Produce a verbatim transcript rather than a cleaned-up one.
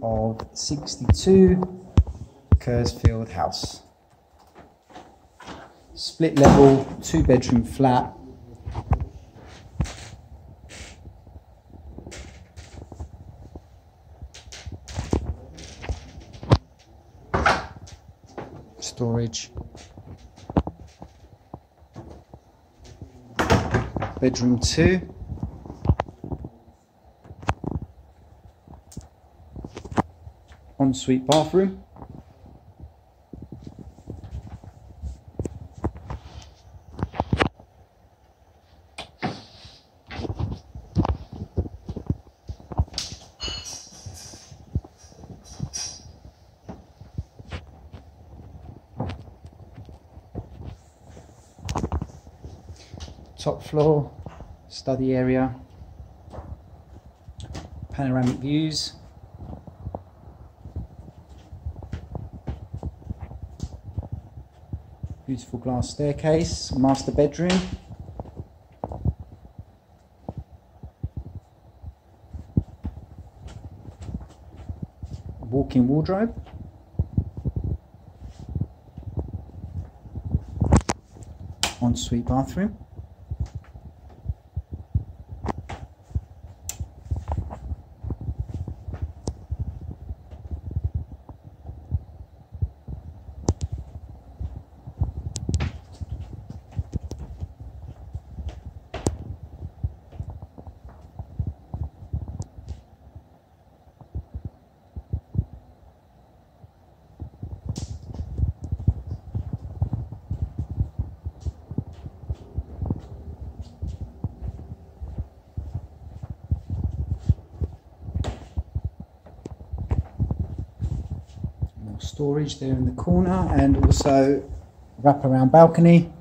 of sixty-two Kersfield House. Split level, two bedroom flat. Storage. Bedroom two. Ensuite bathroom. Top floor, study area, panoramic views, beautiful glass staircase, master bedroom, walk-in wardrobe, ensuite bathroom. Storage there in the corner, and also wrap around balcony.